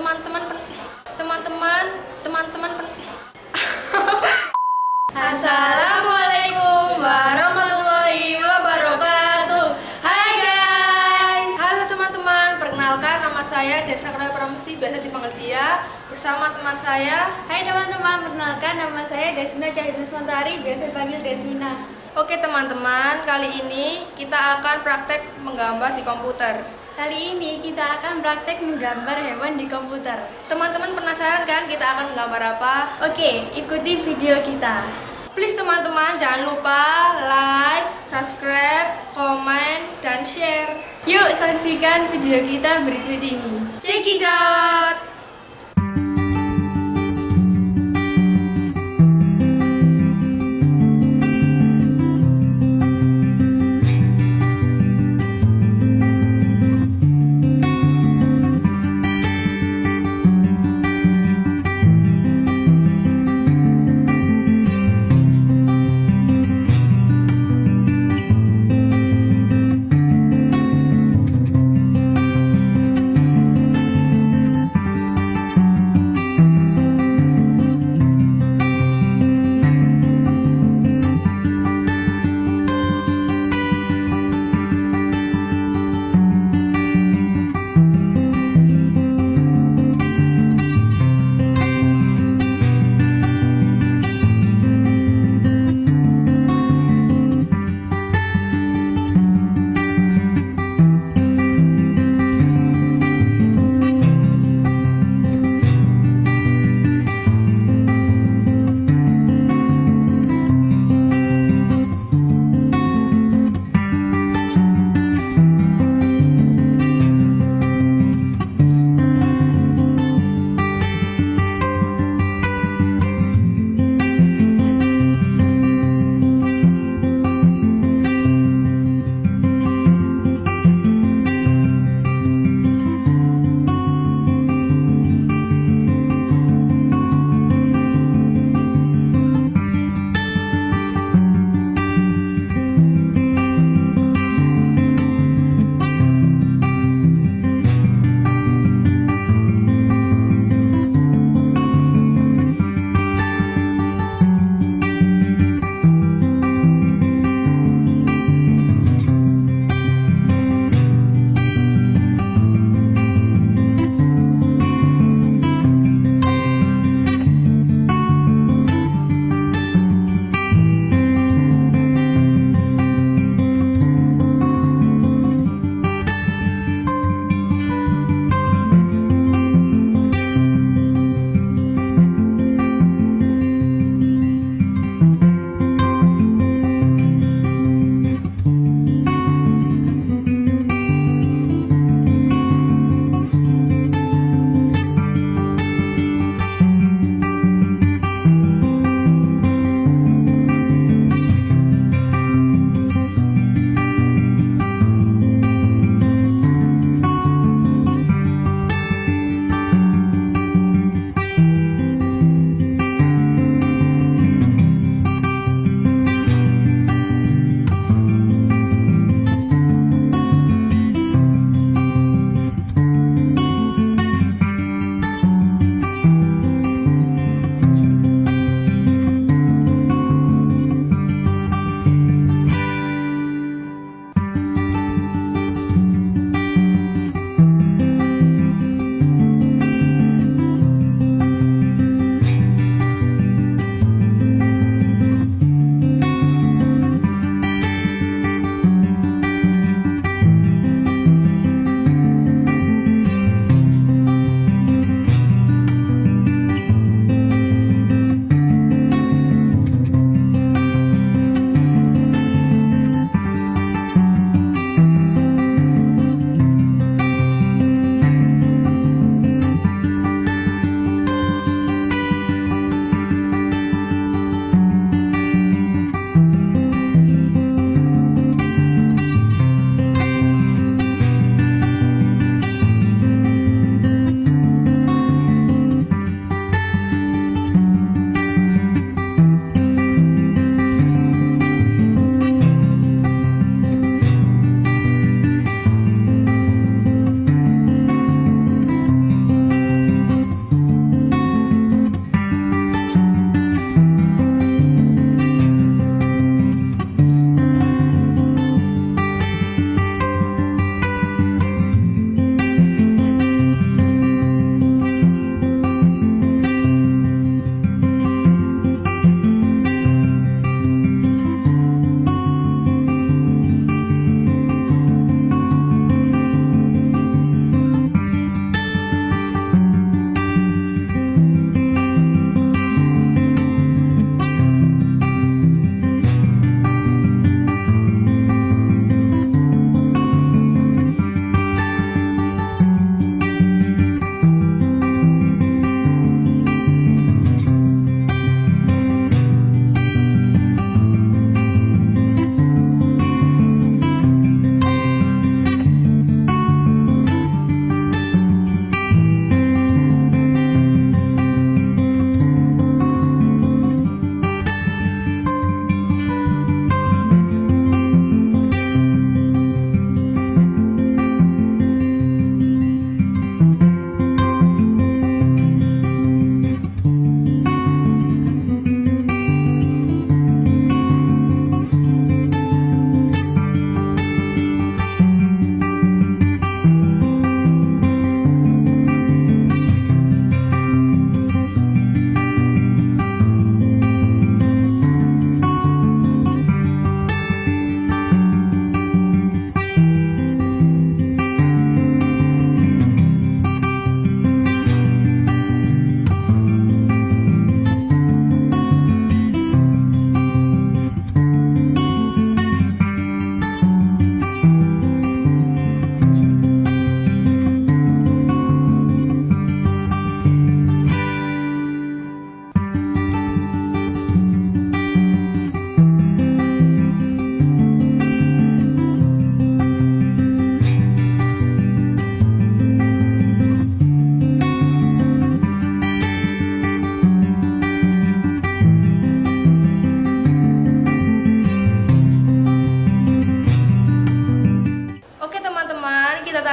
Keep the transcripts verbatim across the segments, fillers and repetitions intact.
teman-teman teman-teman teman-teman Assalamualaikum warahmatullahi wabarakatuh. Hai guys. Halo teman-teman, perkenalkan nama saya Desa Kroya Pramusti, biasa dipanggil Dia, bersama teman saya. Hai teman-teman, perkenalkan nama saya Desmina Cahiduswantari, biasa dipanggil Desmina. Oke teman-teman, kali ini kita akan praktek menggambar di komputer. Kali ini kita akan praktek menggambar hewan di komputer. Teman-teman penasaran kan kita akan menggambar apa? Oke, ikuti video kita. Please teman-teman jangan lupa like, subscribe, komen, dan share. Yuk saksikan video kita berikut ini. Check it out.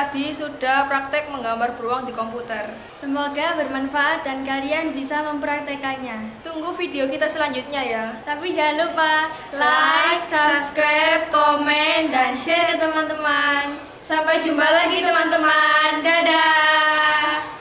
tadi sudah praktek menggambar beruang di komputer. Semoga bermanfaat dan kalian bisa mempraktekannya. Tunggu video kita selanjutnya ya. Tapi jangan lupa Like, subscribe, komen, dan share ke teman-teman. Sampai jumpa lagi teman-teman. Dadah.